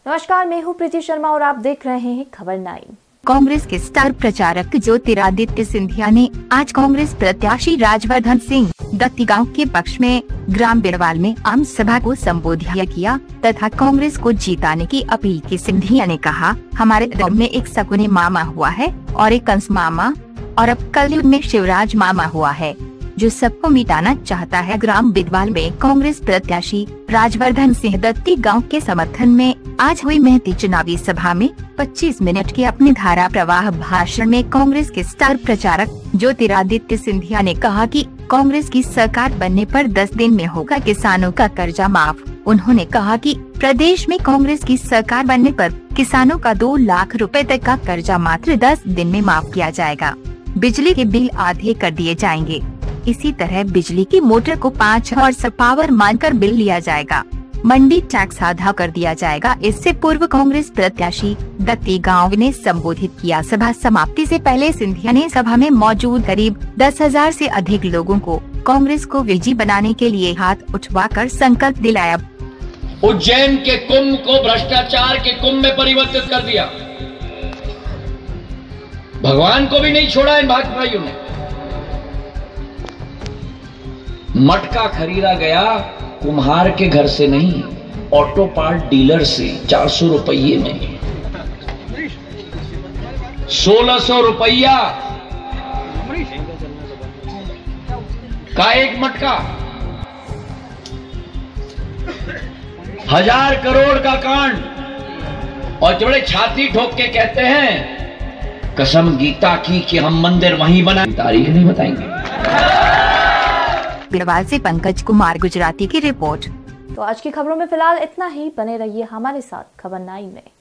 नमस्कार, मैं हूँ प्रीति शर्मा और आप देख रहे हैं खबर 9। कांग्रेस के स्टार प्रचारक ज्योतिरादित्य सिंधिया ने आज कांग्रेस प्रत्याशी राजवर्धन सिंह दत्ती गांव के पक्ष में ग्राम बिरवाल में आम सभा को संबोधित किया तथा कांग्रेस को जीताने की अपील की। सिंधिया ने कहा, हमारे गांव में एक सकुने मामा हुआ है और एक कंस मामा और अब कलयुग में शिवराज मामा हुआ है जो सबको मिटाना चाहता है। ग्राम बिरवाल में कांग्रेस प्रत्याशी राजवर्धन सिंह दत्ती गांव के समर्थन में आज हुई महती चुनावी सभा में 25 मिनट के अपने धारा प्रवाह भाषण में कांग्रेस के स्टार प्रचारक ज्योतिरादित्य सिंधिया ने कहा कि कांग्रेस की सरकार बनने पर 10 दिन में होगा किसानों का कर्जा माफ। उन्होंने कहा कि प्रदेश में कांग्रेस की सरकार बनने पर किसानों का 2 लाख रुपए तक का कर्जा मात्र 10 दिन में माफ किया जाएगा। बिजली के बिल आधे कर दिए जाएंगे। इसी तरह बिजली की मोटर को 5 हॉर्स पावर मानकर बिल लिया जाएगा। मंडी टैक्स आधा कर दिया जाएगा। इससे पूर्व कांग्रेस प्रत्याशी दत्ती गांव ने संबोधित किया। सभा समाप्ति से पहले सिंधिया ने सभा में मौजूद करीब 10,000 से अधिक लोगों को कांग्रेस को विजयी बनाने के लिए हाथ उठवाकर संकल्प दिलाया। उज्जैन के कुंभ को भ्रष्टाचार के कुंभ में परिवर्तित कर दिया। भगवान को भी नहीं छोड़ा इन भाजपाइयों ने। मटका खरीदा गया कुम्हार के घर से नहीं, ऑटो पार्ट डीलर से 400 रुपये में। 1600 रुपया का एक मटका। 1000 करोड़ का कांड। और जो बड़े छाती ठोक के कहते हैं कसम गीता की कि हम मंदिर वहीं बना, तारीख नहीं बताएंगे। बिरवाल से पंकज कुमार गुजराती की रिपोर्ट। तो आज की खबरों में फिलहाल इतना ही। बने रहिए हमारे साथ खबर 9 में।